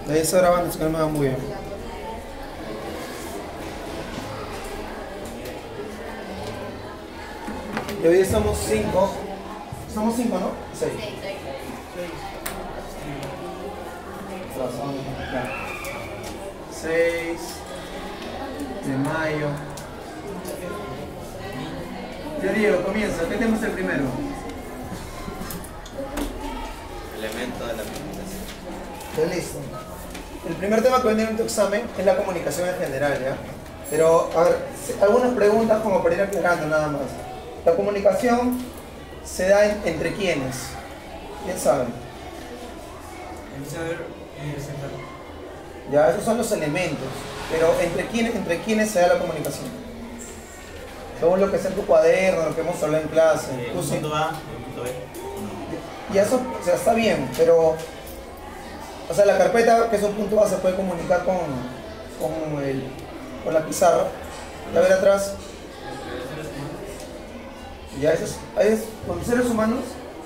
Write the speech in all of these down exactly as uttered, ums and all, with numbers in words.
De ahí está grabando, se me va muy bien. Y hoy estamos cinco. Estamos cinco, ¿no? seis. seis de mayo. Ya Diego, comienza. ¿Qué tema es el primero? Elemento de la comunicación. Ya listo. El primer tema que viene en tu examen es la comunicación en general, ¿ya? Pero, a ver, algunas preguntas como para ir aclarando nada más. La comunicación se da en, entre quiénes. ¿Quién sabe? El saber y sentar. Ya, esos son los elementos. Pero ¿entre quiénes, entre quiénes se da la comunicación? Según lo que está en tu cuaderno, lo que hemos hablado en clase. Eh, Tú un sí. punto A y un punto B. No. Y eso, o sea, está bien, pero... O sea, la carpeta, que es un punto A, se puede comunicar con, con, el, con la pizarra. Y a ver atrás. Ya, eso es, ahí es, con seres humanos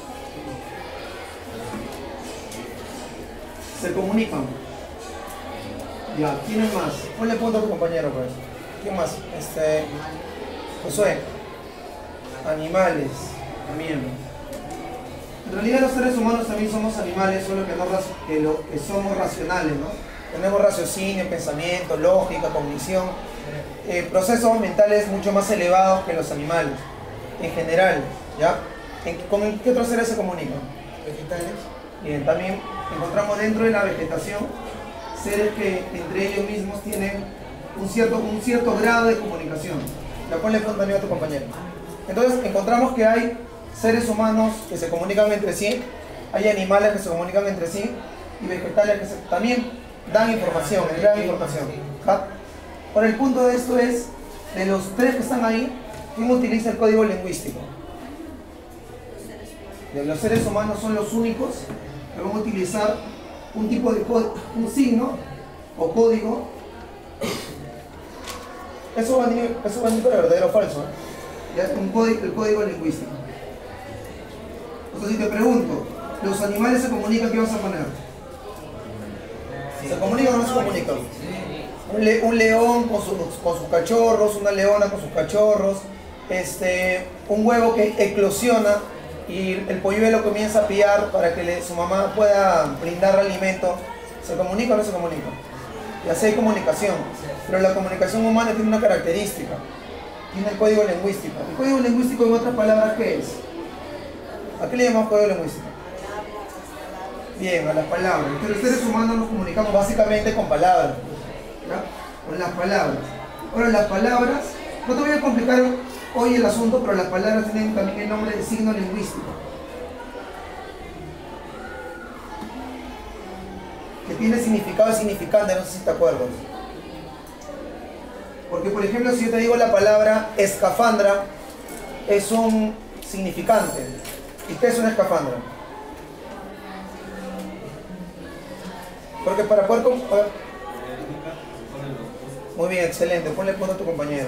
se comunican. Ya, ¿quién es más? Ponle punto a tu compañero, pues. ¿Quién más? Este... Josué. Animales, también. En realidad los seres humanos también somos animales, solo que, no, que, lo, que somos racionales, ¿no? Tenemos raciocinio, pensamiento, lógica, cognición, eh, procesos mentales mucho más elevados que los animales, en general, ¿ya? ¿En, ¿Con qué otros seres se comunican? Vegetales. Bien, también encontramos dentro de la vegetación seres que entre ellos mismos tienen un cierto, un cierto grado de comunicación. La ponle frente a tu compañero. Entonces encontramos que hay seres humanos que se comunican entre sí, hay animales que se comunican entre sí y vegetales que se, también dan información, entregan información. ¿Ja? Ahora el punto de esto es, de los tres que están ahí, ¿quién utiliza el código lingüístico? De los seres humanos son los únicos que van a utilizar un tipo de un signo o código. Eso va a ir, eso va a ir para verdadero o falso, ¿eh? ¿Ya? Un código, el código lingüístico. Entonces si te pregunto, ¿los animales se comunican? ¿Qué vas a poner? ¿Se comunican o no se comunican? Un, le, un león con, su, con sus cachorros, una leona con sus cachorros, este, un huevo que eclosiona y el polluelo comienza a piar para que le, su mamá pueda brindar alimento. ¿Se comunica o no se comunica? Y así hay comunicación, pero la comunicación humana tiene una característica, tiene el código lingüístico. El código lingüístico, en otras palabras, ¿qué es? ¿A qué le llamamos código lingüístico? Bien, a las palabras. Entonces los seres humanos nos comunicamos básicamente con palabras, ¿ya? Con las palabras. Ahora las palabras, no te voy a complicar hoy el asunto, pero las palabras tienen también el nombre de signo lingüístico, que tiene significado y significante, no sé si te acuerdas. Porque por ejemplo, si yo te digo la palabra escafandra, es un significante. ¿Y qué es una escafandra? Porque para poder... Muy bien, excelente. Ponle punto a tu compañero.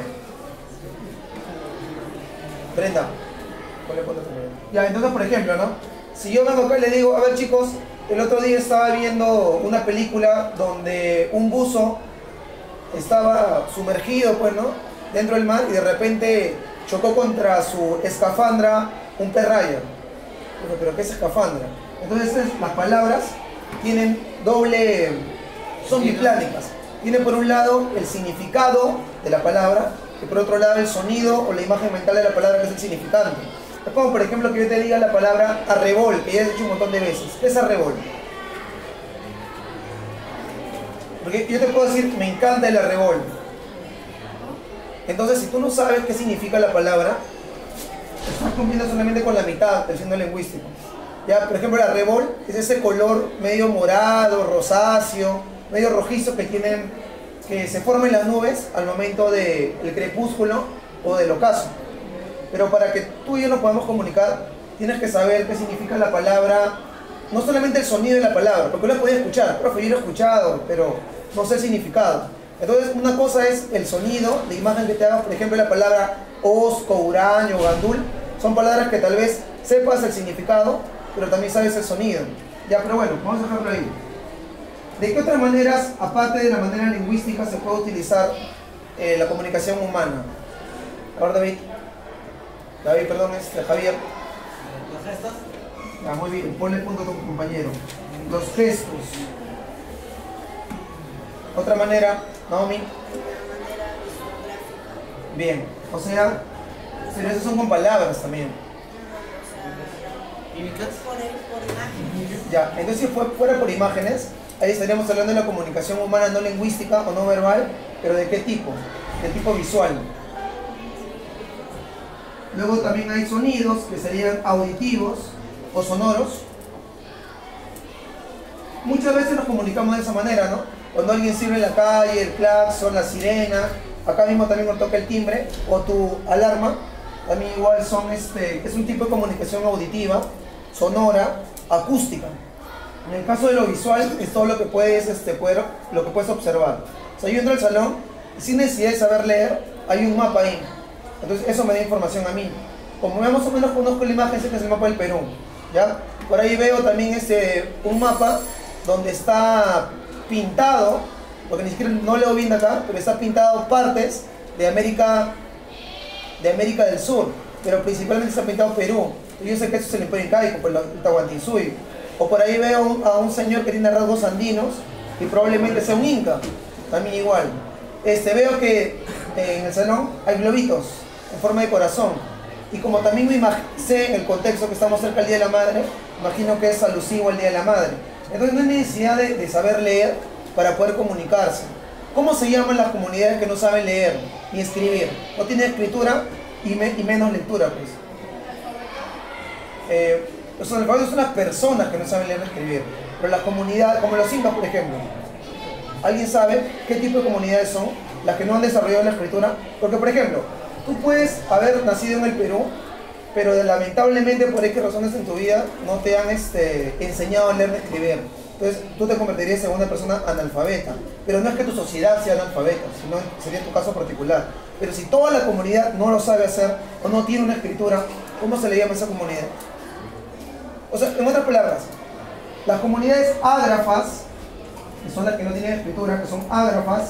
Brenda, ponle punto a tu compañero. Ya, entonces por ejemplo, ¿no? Si yo vengo acá y le digo, a ver chicos, el otro día estaba viendo una película donde un buzo estaba sumergido, pues, ¿no? Dentro del mar y de repente chocó contra su escafandra un pez raya. Pero ¿qué es escafandra? Entonces las palabras tienen doble, son biplánicas. Tiene por un lado el significado de la palabra y por otro lado el sonido o la imagen mental de la palabra, que es el significante. Es como por ejemplo que yo te diga la palabra arrebol, que ya he dicho un montón de veces. ¿Qué es arrebol? Porque yo te puedo decir, me encanta el arrebol. Entonces si tú no sabes qué significa la palabra, estás cumpliendo solamente con la mitad del signo lingüístico. Ya, por ejemplo, el arrebol es ese color medio morado, rosáceo, medio rojizo que tienen, que se forma en las nubes al momento del crepúsculo o del ocaso. Pero para que tú y yo nos podamos comunicar, tienes que saber qué significa la palabra, no solamente el sonido de la palabra, porque lo podía escuchar, profe, yo lo he escuchado, pero no sé el significado. Entonces, una cosa es el sonido de imagen que te haga, por ejemplo, la palabra osco, huraño, gandul, son palabras que tal vez sepas el significado, pero también sabes el sonido. Ya, pero bueno, vamos a dejarlo ahí. ¿De qué otras maneras, aparte de la manera lingüística, se puede utilizar eh, la comunicación humana? A ver, David. David, perdón, este, Javier. ¿Los gestos? Ah, muy bien, ponle punto a tu compañero. Los gestos. Otra manera, Naomi. De una manera discográfica. Bien, o sea, pero esos son con palabras también. ¿Mímicas? Por, el- por imagen. Ya, entonces si fue- fuera por imágenes, ahí estaríamos hablando de la comunicación humana no lingüística o no verbal, pero ¿de qué tipo? De tipo visual. Luego también hay sonidos que serían auditivos o sonoros. Muchas veces nos comunicamos de esa manera, ¿no? Cuando alguien sirve en la calle, el claxon, la sirena, acá mismo también nos toca el timbre o tu alarma, también igual son este, es un tipo de comunicación auditiva, sonora, acústica. En el caso de lo visual es todo lo que puedes, este, poder, lo que puedes observar. O sea, yo entro al salón y sin necesidad de saber leer, hay un mapa ahí. Entonces eso me da información a mí. Como más o menos conozco la imagen, sé que es el mapa del Perú, ¿ya? Por ahí veo también este, un mapa donde está pintado, porque ni siquiera no leo bien de acá, pero está pintado partes de América, de América del Sur, pero principalmente está pintado Perú. Yo sé que eso es el Imperio Incaico, por el Tahuantinsuyo. O por ahí veo un- a un señor que tiene rasgos andinos y probablemente sea un inca, también igual. Este, veo que eh, en el salón hay globitos en forma de corazón. Y como también me imag- sé en el contexto que estamos cerca del Día de la Madre, imagino que es alusivo al Día de la Madre. Entonces no hay necesidad de, de saber leer para poder comunicarse. ¿Cómo se llaman las comunidades que no saben leer ni escribir? No tienen escritura y, me- y menos lectura, pues. Eh, los analfabetos son las personas que no saben leer ni escribir. Pero las comunidades, como los incas, por ejemplo. ¿Alguien sabe qué tipo de comunidades son las que no han desarrollado la escritura? Porque, por ejemplo, tú puedes haber nacido en el Perú, pero lamentablemente por X razones en tu vida no te han este, enseñado a leer ni escribir. Entonces tú te convertirías en una persona analfabeta. Pero no es que tu sociedad sea analfabeta, sino sería tu caso particular. Pero si toda la comunidad no lo sabe hacer o no tiene una escritura, ¿cómo se le llama a esa comunidad? O sea, en otras palabras, las comunidades ágrafas, que son las que no tienen escritura, que son ágrafas,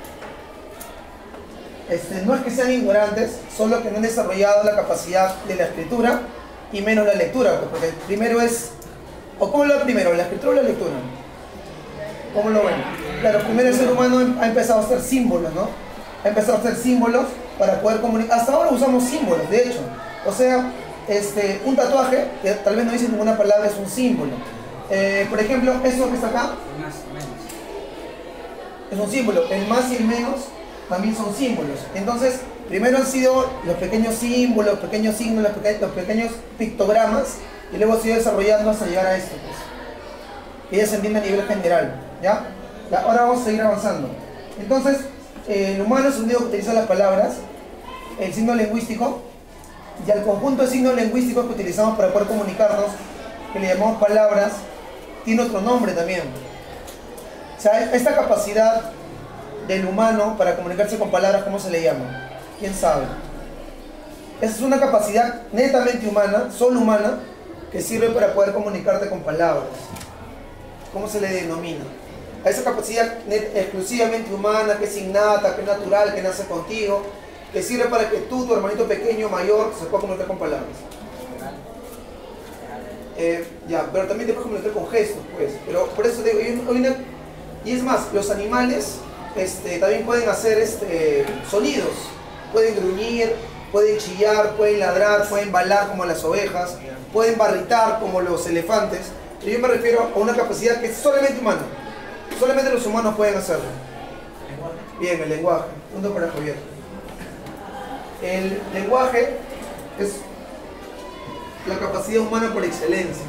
este, no es que sean ignorantes, solo que no han desarrollado la capacidad de la escritura y menos la lectura, pues, porque primero es, o ¿cómo lo primero? ¿La escritura o la lectura? ¿Cómo lo ven? Claro, primero el ser humano ha empezado a hacer símbolos, ¿no? Ha empezado a hacer símbolos para poder comunicar. Hasta ahora usamos símbolos, de hecho. O sea, este, un tatuaje, que tal vez no dice ninguna palabra, es un símbolo. Eh, por ejemplo, esto que está acá, Más o menos. es un símbolo. El más y el menos también son símbolos. Entonces, primero han sido los pequeños símbolos, los pequeños signos, los, peque los pequeños pictogramas, y luego se ha ido desarrollando hasta llegar a esto, pues. Que ya se entiende a nivel general, ¿ya? Ya, ahora vamos a seguir avanzando. Entonces, eh, el humano es un dios que utiliza las palabras, el signo lingüístico, y al conjunto de signos lingüísticos que utilizamos para poder comunicarnos, que le llamamos palabras, tiene otro nombre también. O sea, esta capacidad del humano para comunicarse con palabras, ¿cómo se le llama? ¿Quién sabe? Esa es una capacidad netamente humana, solo humana, que sirve para poder comunicarte con palabras. ¿Cómo se le denomina? A esa capacidad net, exclusivamente humana, que es innata, que es natural, que nace contigo, que sirve para que tú, tu hermanito pequeño, mayor, se pueda comunicar con palabras. Eh, ya, pero también te puedes comunicar con gestos, pues. Pero por eso digo, hay un- hay una, y es más, los animales este, también pueden hacer este, sonidos, pueden gruñir, pueden chillar, pueden ladrar, pueden balar como las ovejas, pueden barritar como los elefantes. Pero yo me refiero a una capacidad que es solamente humana, solamente los humanos pueden hacerlo. Bien, el lenguaje. Punto para Javier. El lenguaje es la capacidad humana por excelencia.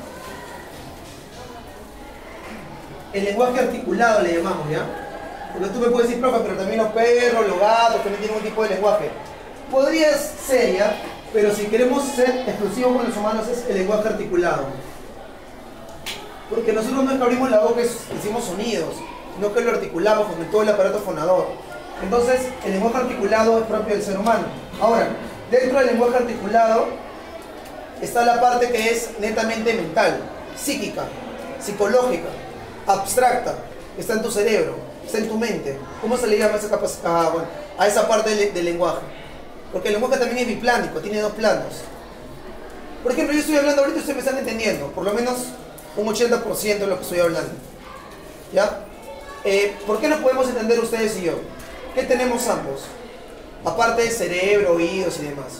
El lenguaje articulado le llamamos, ¿ya? Porque tú me puedes decir, profe, pero también los perros, los gatos, también tienen un tipo de lenguaje. Podría ser, ¿ya? Pero si queremos ser exclusivos con los humanos es el lenguaje articulado. Porque nosotros no es que abrimos la boca y decimos sonidos, sino que lo articulamos con todo el aparato fonador. Entonces, el lenguaje articulado es propio del ser humano. Ahora, dentro del lenguaje articulado está la parte que es netamente mental, psíquica, psicológica. abstracta, está en tu cerebro, está en tu mente. ¿Cómo se le llama a esa, capac- ah, bueno, a esa parte del, del lenguaje? Porque el lenguaje también es biplánico, tiene dos planos. Por ejemplo, yo estoy hablando ahorita y ustedes me están entendiendo, por lo menos un ochenta por ciento de lo que estoy hablando. ¿Ya? Eh, ¿Por qué nos podemos entender ustedes y yo? ¿Qué tenemos ambos? Aparte de cerebro, oídos y demás.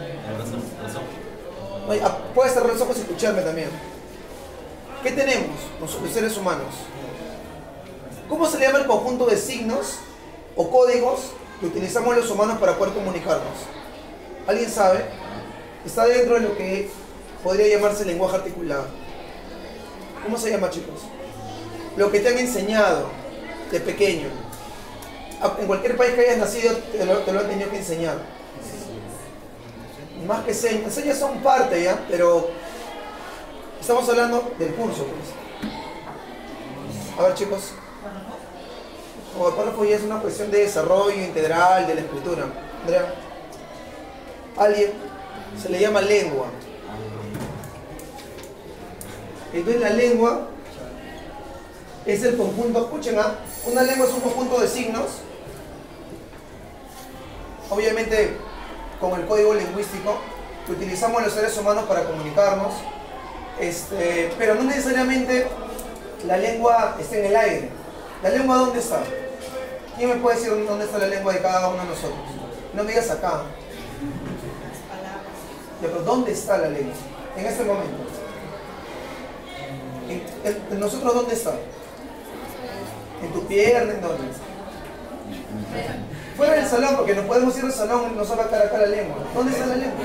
Oye, ah, puedes cerrar los ojos y escucharme también. ¿Qué tenemos los seres humanos? ¿Cómo se le llama el conjunto de signos o códigos que utilizamos los humanos para poder comunicarnos? ¿Alguien sabe? Está dentro de lo que podría llamarse lenguaje articulado. ¿Cómo se llama, chicos? Lo que te han enseñado de pequeño. En cualquier país que hayas nacido te lo, te lo han tenido que enseñar. Más que señas, señas son parte ya, pero estamos hablando del curso, pues. A ver, chicos. Como el párrafo ya es una cuestión de desarrollo integral de la escritura. Andrea, alguien se le llama lengua. Entonces la lengua es el conjunto, escuchen, ¿ah? Una lengua es un conjunto de signos, obviamente con el código lingüístico que utilizamos los seres humanos para comunicarnos, este, pero no necesariamente la lengua está en el aire. ¿La lengua dónde está? ¿Quién me puede decir dónde está la lengua de cada uno de nosotros? No me digas acá. Ya, pero ¿dónde está la lengua? En este momento. ¿En, en, en nosotros dónde está? ¿En tu pierna? ¿En dónde? Fuera del salón, porque no podemos ir al salón y nos va a cara acá la lengua. ¿Dónde está la lengua?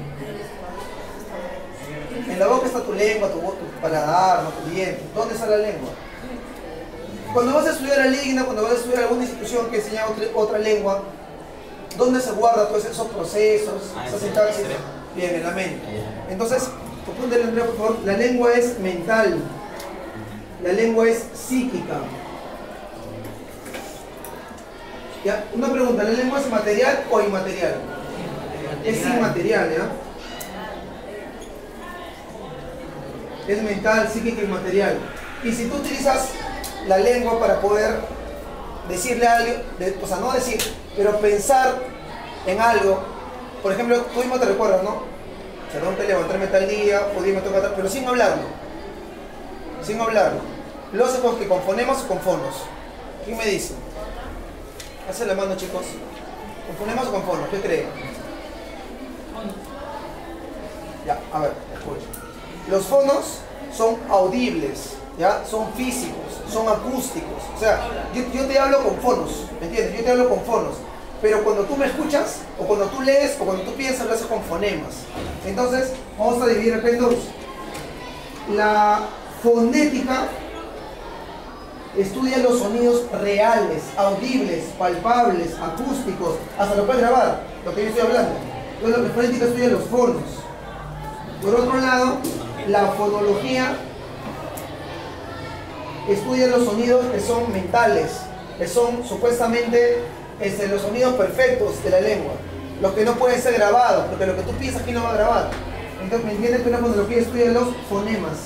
En la boca está tu lengua, tu, tu paladar, no tu diente. ¿Dónde está la lengua? Cuando vas a estudiar a Ligna, cuando vas a estudiar alguna institución que enseña otra, otra lengua, ¿dónde se guarda todos esos procesos, esas sintaxis? Bien, en la mente. Entonces, apúntale, Andrea, por favor, la lengua es mental, la lengua es psíquica. ¿Ya? Una pregunta, ¿la lengua es material o inmaterial? Es inmaterial, ¿ya? Es mental, psíquica y inmaterial. Y si tú utilizas la lengua para poder decirle algo, de, o sea, no decir, pero pensar en algo, por ejemplo, tú mismo te recuerdas, ¿no? O sea, tengo que levantarme tal día, o día me toca tal, pero sin hablarlo. Sin hablarlo. Lo hacemos que con fonemas o con fonos. ¿Quién me dice? Hace la mano, chicos. ¿Con fonemas o con fonos? ¿Qué creen? Ya, a ver, escuchen. Los fonos son audibles, ¿ya? Son físicos, son acústicos. O sea, yo, yo te hablo con fonos, ¿me entiendes? Yo te hablo con fonos. Pero cuando tú me escuchas, o cuando tú lees, o cuando tú piensas, lo haces con fonemas. Entonces, vamos a dividir acá en dos. La fonética estudia los sonidos reales, audibles, palpables, acústicos, hasta lo puedes grabar, lo que yo estoy hablando. Entonces, la fonética estudia los fonos. Por otro lado, la fonología estudia los sonidos que son mentales, que son supuestamente este, los sonidos perfectos de la lengua, los que no pueden ser grabados, porque lo que tú piensas aquí no va a grabar. Entonces, ¿me entiendes que una fonología estudia los fonemas?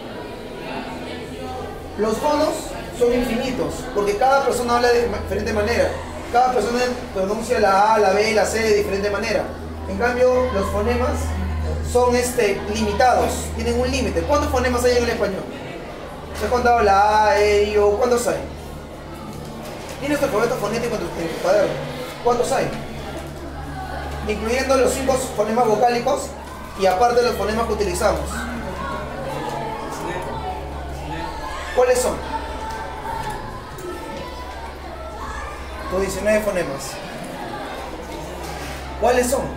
Los fonos son infinitos, porque cada persona habla de diferente manera, cada persona pronuncia la A, la B, la C de diferente manera. En cambio, los fonemas son este, limitados, tienen un límite. ¿Cuántos fonemas hay en el español? ¿Se has contado la A, E, I, O? ¿Cuántos hay? ¿Tienes tu alfabeto fonético en tu, en tu cuaderno? ¿Cuántos hay? Incluyendo los cinco fonemas vocálicos y aparte los fonemas que utilizamos. ¿Cuáles son? Los diecinueve fonemas. ¿Cuáles son?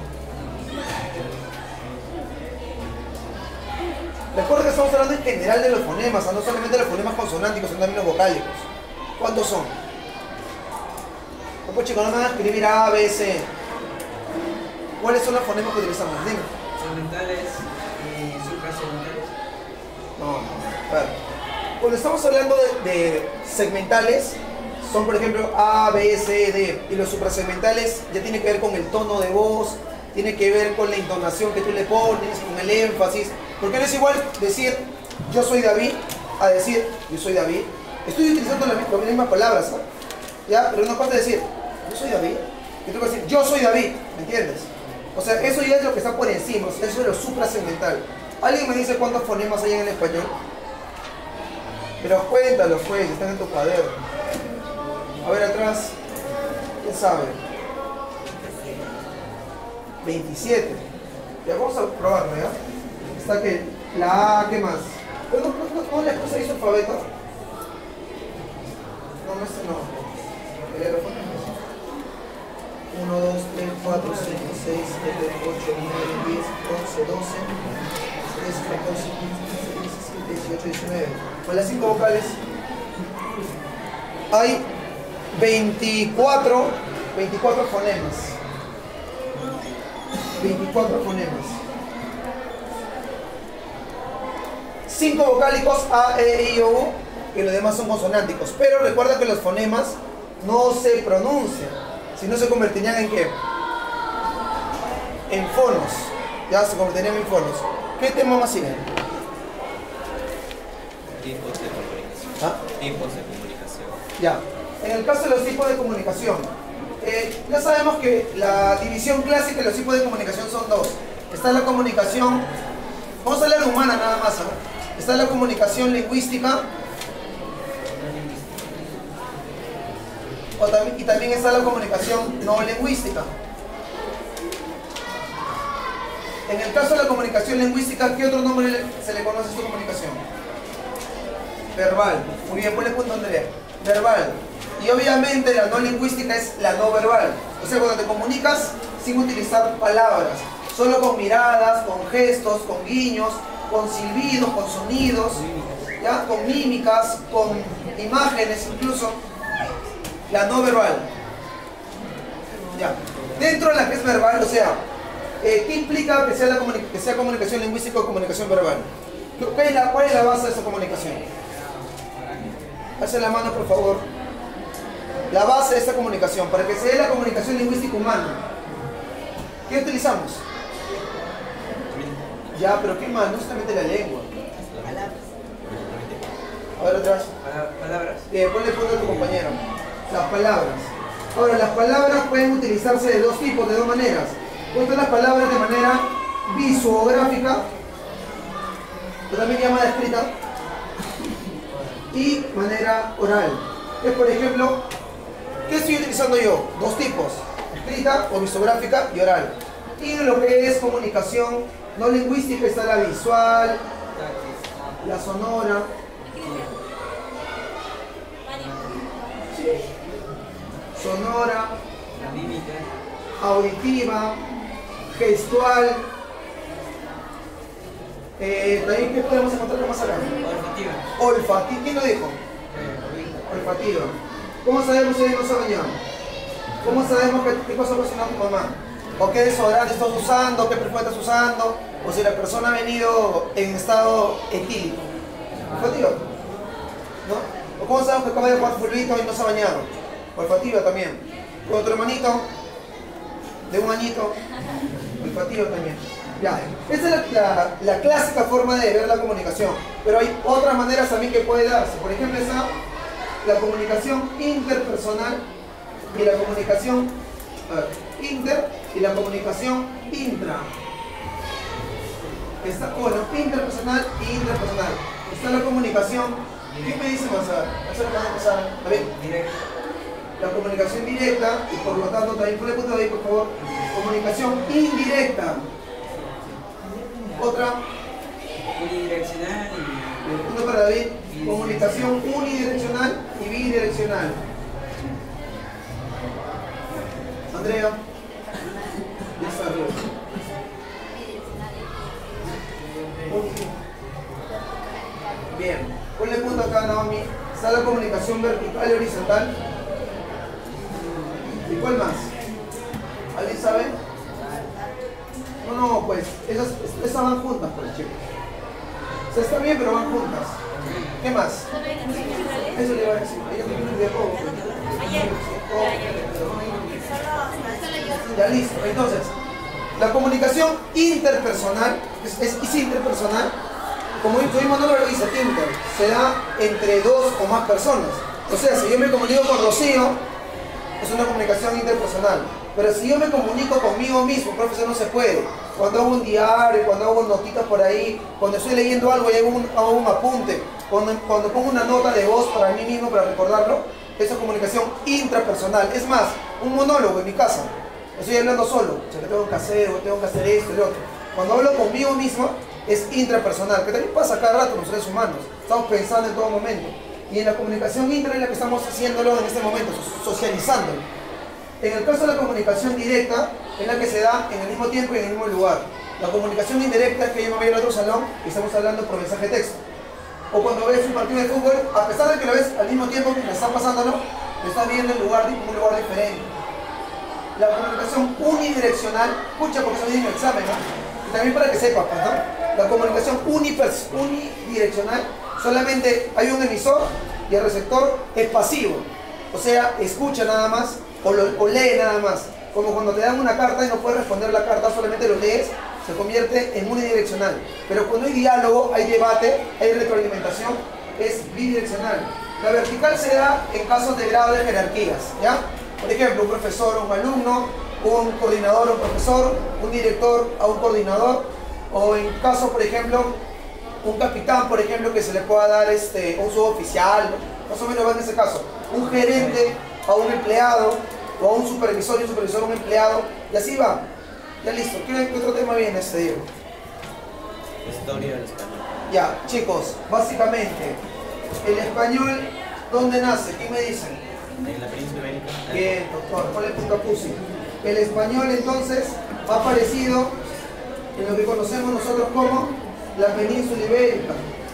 Recuerda que estamos hablando en general de los fonemas, no solamente de los fonemas consonánticos, sino también los vocálicos. ¿Cuántos son? No, pues chicos, no me van a escribir A, B, C. ¿Cuáles son los fonemas que utilizamos? Dime. Segmentales y suprasegmentales. No, no, claro. Cuando estamos hablando de, de segmentales, son por ejemplo A, B, C, D. Y los suprasegmentales ya tiene que ver con el tono de voz, tiene que ver con la entonación que tú le pones, con el énfasis. Porque no es igual decir yo soy David a decir yo soy David, Estoy utilizando las mismas, las mismas palabras, ¿no? ¿Ya? Pero no basta decir, yo soy David. Yo tengo que decir, yo soy David, ¿me entiendes? O sea, eso ya es lo que está por encima, o sea, eso es lo suprasegmental. ¿Alguien me dice cuántos fonemas hay en el español? Pero cuéntalo, pues, están en tu cuaderno. A ver, atrás, ¿quién sabe? veintisiete. Ya vamos a probarlo, ¿ya? Está que la A, ¿qué más? ¿No, no, no, no les puse ahí su alfabeto? No, no, este no. uno, dos, tres, cuatro, cinco, seis, siete, ocho, nueve, diez, once, doce, trece, catorce, quince, dieciséis, diecisiete, dieciocho, diecinueve. Con las cinco vocales hay veinticuatro, veinticuatro fonemas. veinticuatro fonemas. cinco vocálicos A, E, I, O, U, y los demás son consonánticos. Pero recuerda que los fonemas no se pronuncian, sino se convertirían en ¿qué? En fonos. Ya se convertirían en fonos. ¿Qué tema más sigue? Tipos de comunicación. ¿Ah? Tipos de comunicación. Ya. En el caso de los tipos de comunicación, eh, ya sabemos que la división clásica de los tipos de comunicación son dos. Está la comunicación, vamos a hablar de humana nada más, ¿no? Está la comunicación lingüística, o también, y también está la comunicación no lingüística. En el caso de la comunicación lingüística, ¿qué otro nombre se le conoce a esta comunicación? Verbal. Muy bien, ponle punto, Andrea. Verbal. Y obviamente la no lingüística es la no verbal. O sea, cuando te comunicas sin utilizar palabras, solo con miradas, con gestos, con guiños, con silbidos, con sonidos, ¿ya? Con mímicas, con imágenes incluso. La no verbal. Ya. Dentro de la que es verbal, o sea, eh, ¿qué implica que sea, la que sea comunicación lingüística o comunicación verbal? ¿Qué es la, ¿Cuál es la base de esa comunicación? Alza la mano, por favor. La base de esta comunicación, para que se dé la comunicación lingüística humana, ¿qué utilizamos? Ya, pero ¿qué más? No solamente la lengua. A ver, atrás. Palabras. Bien, ponle punto a tu compañero. Las palabras. Ahora, las palabras pueden utilizarse de dos tipos, de dos maneras. Pueden las palabras de manera visuográfica, también llamada escrita, y manera oral. Es, por ejemplo, ¿qué estoy utilizando yo? Dos tipos, escrita o visuográfica y oral. Y en lo que es comunicación no lingüística está la visual, la sonora, sonora, La mímica. auditiva, gestual. Eh, también, ¿qué podemos encontrar más acá? Olfativa. Olfativa. ¿Quién lo dijo? Eh, Olfativa. ¿Cómo sabemos si no se ha bañado? ¿Cómo sabemos qué, qué cosa cocina tu mamá? ¿O qué desodorante estás usando? ¿Qué perfume estás usando? O si la persona ha venido en estado etílico. Olfativa. ¿No? ¿O cómo sabemos que acaba de jugar fulbito y no se ha bañado? Olfativa también. Con otro hermanito de un añito, olfativa también. Ya, esa es la, la, la clásica forma de ver la comunicación, pero hay otras maneras también que puede darse. Por ejemplo, está la comunicación interpersonal y la comunicación a ver, inter y la comunicación intra. Está, bueno, interpersonal y interpersonal. Está la comunicación. ¿Qué me dice más? Eso lo vamos a pasar. A ver. Directo. La comunicación directa y por lo tanto también ponle punto ahí, por favor. Comunicación indirecta. Otra. Unidireccional y... Punto para David. Comunicación unidireccional y bidireccional. Andrea. Ya sabes. Bien. Ponle punto acá, Naomi. Está la comunicación vertical y horizontal. ¿Y cuál más? ¿Alguien sabe? No, no, pues esas, esas van juntas, pues chicos. O sea, está bien, pero van juntas. ¿Qué más? Eso le iba a decir. Ayer me olvidé de todo. Ya listo. Entonces, la comunicación interpersonal, es, es, es interpersonal, como el monólogo lo dice Tinker, se da entre dos o más personas. O sea, si yo me comunico con Rocío, es una comunicación interpersonal. Pero si yo me comunico conmigo mismo, profesor, no se puede. Cuando hago un diario, cuando hago notitas por ahí, cuando estoy leyendo algo y hago un, hago un apunte, cuando, cuando pongo una nota de voz para mí mismo, para recordarlo, eso es comunicación intrapersonal. Es más, un monólogo en mi casa. Estoy hablando solo, o sea, que tengo que hacer, o tengo que hacer esto y lo otro. Cuando hablo conmigo mismo, es intrapersonal, que también pasa cada rato los seres humanos. Estamos pensando en todo momento. Y en la comunicación intra es la que estamos haciéndolo en este momento, socializándolo. En el caso de la comunicación directa, es la que se da en el mismo tiempo y en el mismo lugar. La comunicación indirecta es que yo me voy al otro salón y estamos hablando por mensaje de texto. O cuando ves un partido de fútbol, a pesar de que lo ves al mismo tiempo que lo está pasándolo, lo estás viendo en lugar, un lugar diferente. La comunicación unidireccional, escucha porque eso viene en el examen, ¿no? Y también para que sepas, ¿no? La comunicación unidireccional, solamente hay un emisor y el receptor es pasivo. O sea, escucha nada más o, lo, o lee nada más. Como cuando te dan una carta y no puedes responder la carta, solamente lo lees, se convierte en unidireccional. Pero cuando hay diálogo, hay debate, hay retroalimentación, es bidireccional. La vertical se da en casos de grado de jerarquías, ¿ya? Por ejemplo, un profesor a un alumno, un coordinador a un profesor, un director a un coordinador, o en caso, por ejemplo, un capitán, por ejemplo, que se le pueda dar este, un suboficial, ¿no? Más o menos va en ese caso. Un gerente a un empleado, o a un supervisor y un supervisor a un empleado, y así va. Ya listo. ¿Qué, qué otro tema viene este Diego? Historia del español. Ya, chicos, básicamente, el español, ¿dónde nace? ¿Qué me dicen? En la península ibérica. Bien, doctor, ¿cuál es el punto pusi? El español entonces ha aparecido en lo que conocemos nosotros como la península ibérica.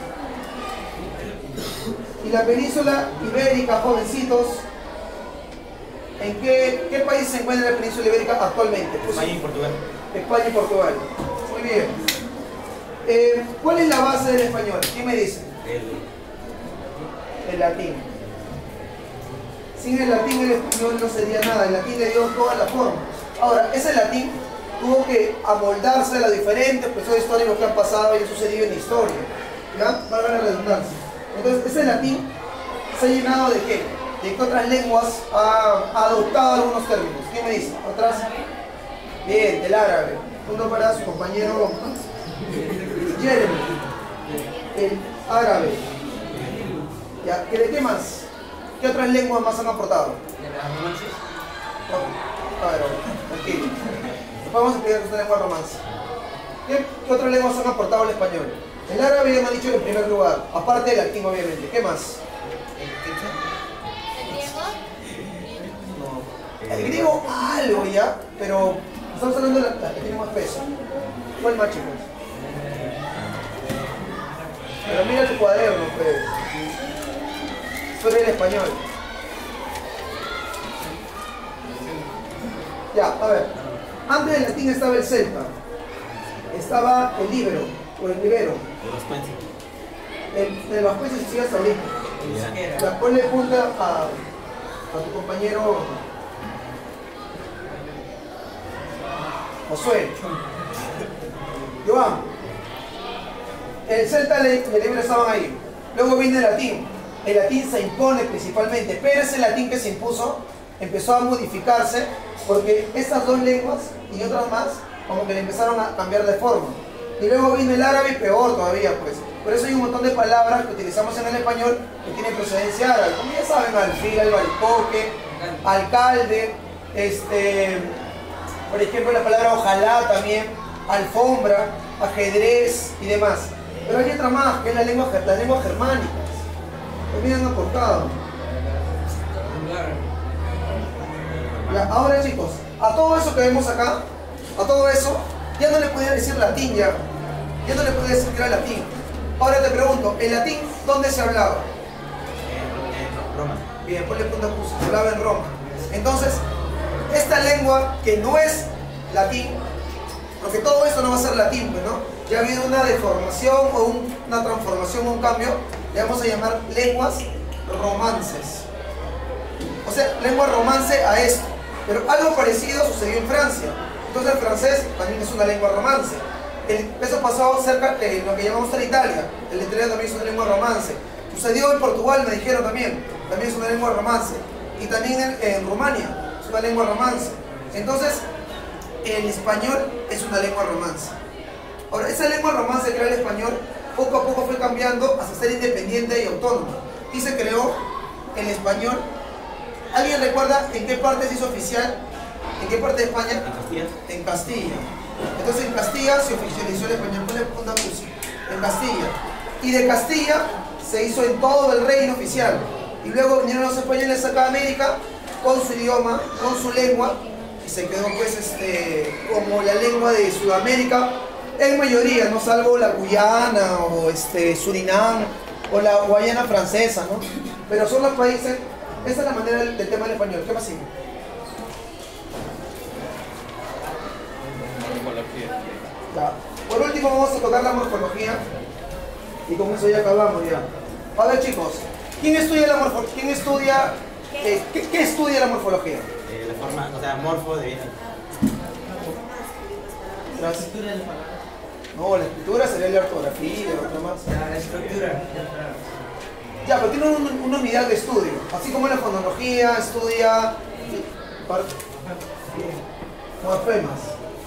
Y la península ibérica, jovencitos, ¿en qué, qué país se encuentra la península ibérica actualmente? Pues, España y Portugal. España y Portugal. Muy bien. Eh, ¿Cuál es la base del español? ¿Quién me dice? El, El latín. Sin el latín el español no sería nada. El latín le dio toda la forma. Ahora, ese latín tuvo que amoldarse a los diferentes procesos históricos que han pasado y han sucedido en la historia. ¿Ya? Valga la redundancia. Entonces, ese latín se ha llenado de qué? De que otras lenguas ha, ha adoptado algunos términos. ¿Quién me dice? ¿Otras? Bien, del árabe. Uno para su compañero Jeremy. El árabe. ¿Ya? ¿De qué más? ¿Qué otras lenguas más han aportado? De las romances. A ver, tranquilo. Después vamos a explicar que es una lengua romance. ¿Qué, ¿Qué otras lenguas han aportado al español? El árabe ya me ha dicho en primer lugar, aparte del latín obviamente. ¿Qué más? ¿El griego? El griego algo ya, pero estamos hablando de la, la que tiene más peso. ¿Cuál más, chicos? Pero mira tu cuaderno, pues. Sobre el español. Ya, a ver. Antes del latín estaba el celta. Estaba el líbero, o el libero. El vascuence. El, el vascuence se sigue hasta ahorita. Ya. La ponle punta a, a tu compañero Josué. Joan. El celta y el libero estaban ahí. Luego viene el latín. El latín se impone principalmente, pero ese latín que se impuso empezó a modificarse porque estas dos lenguas y otras más como que le empezaron a cambiar de forma. Y luego vino el árabe y peor todavía, pues. Por eso hay un montón de palabras que utilizamos en el español que tienen procedencia árabe. Como ya saben, alfil, albaricoque, alcalde, este, por ejemplo la palabra ojalá también, alfombra, ajedrez y demás. Pero hay otra más, que es la lengua, las lenguas germánicas. También han aportado. Ya, ahora chicos, a todo eso que vemos acá, a todo eso, ya no le podía decir latín ya. Ya no le podía decir que era latín. Ahora te pregunto, ¿el latín dónde se hablaba? En Roma. Bien, ponle punta puso, se hablaba en Roma. Entonces, esta lengua que no es latín, porque todo esto no va a ser latín, pues, ¿no? Ya ha habido una deformación o un, una transformación o un cambio, le vamos a llamar lenguas romances. O sea, lengua romance a esto. Pero algo parecido sucedió en Francia. Entonces el francés también es una lengua romance. el, eso pasó cerca de lo que llamamos la Italia. El italiano también es una lengua romance. Sucedió en Portugal, me dijeron también, también es una lengua romance. Y también en, en Rumania es una lengua romance. Entonces, el español es una lengua romance. Ahora, esa lengua romance que era el español, poco a poco fue cambiando hasta ser independiente y autónoma. Y se creó el español. ¿Alguien recuerda en qué parte se hizo oficial? ¿En qué parte de España? En Castilla. En Castilla. Entonces en Castilla se oficializó el español. ¿Cuál es punta puse? En Castilla. Y de Castilla se hizo en todo el reino oficial. Y luego vinieron los españoles acá a América con su idioma, con su lengua, y se quedó pues este, como la lengua de Sudamérica, en mayoría, no salvo la Guyana o este, Surinam o la Guayana francesa, ¿no? Pero son los países, esa es la manera del, del tema del español. ¿Qué más sigue? Ya. Por último vamos a tocar la morfología y con eso ya acabamos ya. A ver chicos, ¿quién estudia la morfología? ¿Quién estudia, eh, ¿qué, ¿qué estudia la morfología? Eh, la forma, o sea, morfo de bien. La escritura de la palabra. No, la escritura sería la ortografía, lo más. La estructura. Ya, pero tiene un, una unidad de estudio, así como la fonología estudia morfemas.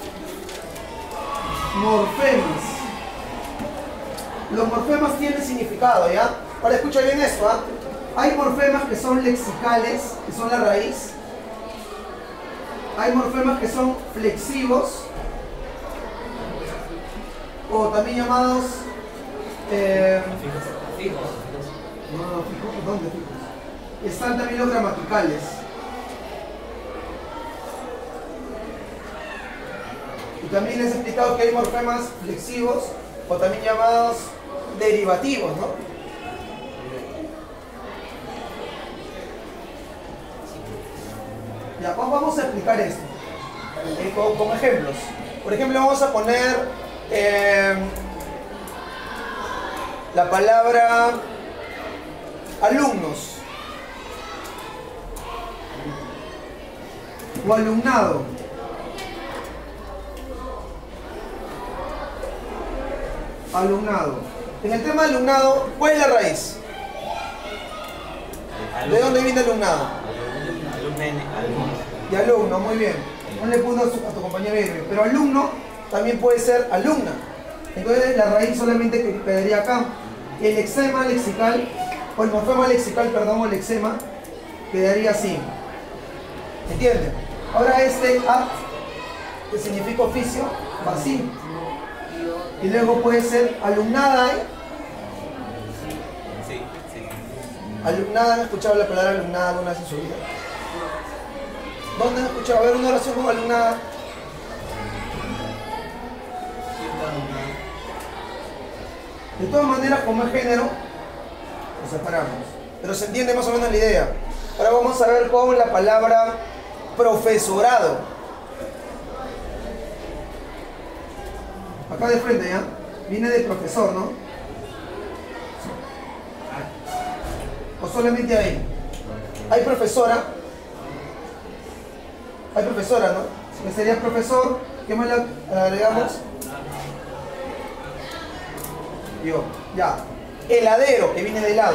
Morfemas. Los morfemas tienen significado, ¿ya? Ahora escucha bien esto, ¿ah? Hay morfemas que son lexicales, que son la raíz. Hay morfemas que son flexivos, o también llamados eh, Fijos. no, no, fijos, ¿dónde fijos? Están también los gramaticales. Y también les he explicado que hay morfemas flexivos o también llamados derivativos, ¿no? Ya, pues vamos a explicar esto eh, con, con ejemplos. Por ejemplo, vamos a poner eh, la palabra alumnos o alumnado. Alumnado. En el tema de alumnado, ¿cuál es la raíz? ¿De dónde viene alumnado? Alumne, alumno. De alumno, muy bien. No le puso a tu, a tu compañero Irving. Pero alumno también puede ser alumna. Entonces la raíz solamente que quedaría acá. El lexema lexical, o el morfema lexical, perdón, o lexema, quedaría así. ¿Entienden? Ahora este act, que significa oficio, va así. Y luego puede ser alumnada. ¿eh? Sí, sí. Alumnada, ¿han escuchado la palabra alumnada alguna vez en su vida? ¿Dónde han escuchado? A ver, una oración con alumnada. De todas maneras, como es género, lo separamos. Pero se entiende más o menos la idea. Ahora vamos a ver con la palabra profesorado. Acá de frente, ¿ya? Viene de profesor, ¿no? O solamente ahí. Hay profesora. Hay profesora, ¿no? Que sería profesor. ¿Qué más le agregamos? Yo, ya. Heladero, que viene de helado.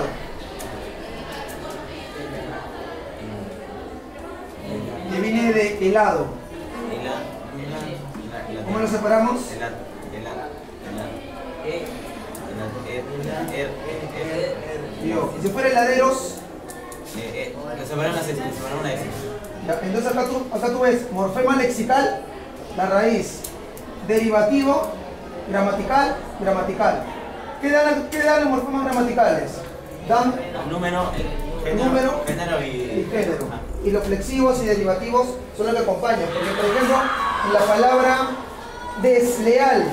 Que viene de helado. ¿Cómo lo separamos? Helado, helado, E. helado. Er, er, er. Yo. Y si fuera heladeros, Eh, eh, lo separan las S, lo separan una S. ya, entonces acá tú, acá tú ves morfema lexical, la raíz, derivativo, gramatical, gramatical. ¿Qué dan, qué dan los morfemas gramaticales? Dan Número, género, número género y, y género. Ah. Y los flexivos y derivativos son los que acompañan. Porque, por ejemplo, en la palabra desleal,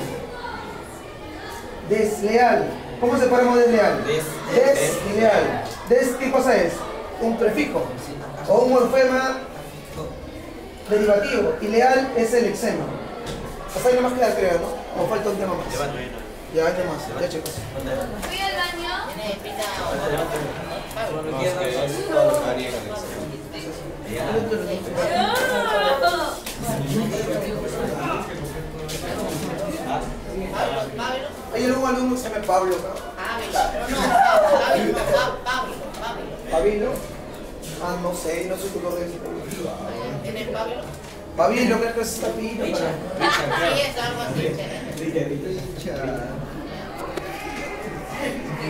desleal, ¿cómo separamos desleal? Des, Desleal. Des, ¿qué cosa es? Un prefijo o un morfema derivativo. Y leal es el lexema. Hasta ahí nomás queda, creo, ¿no? O falta un tema más. Levanta, levanta. Ya, hay más. Ya, chicos. Fui al baño. Solo queda Ya. alumno que se llama Pablo, ¿no? Pablo, pero no, Pablo, no, Pablo, Pablo. ¿Pabilo? Ah, no sé, no soy tutor de eso. ¿Tienes Pablo? Pabilo, creo que es esta pila. Richard, Richard, Sí, claro. es algo así, chévere. Richard.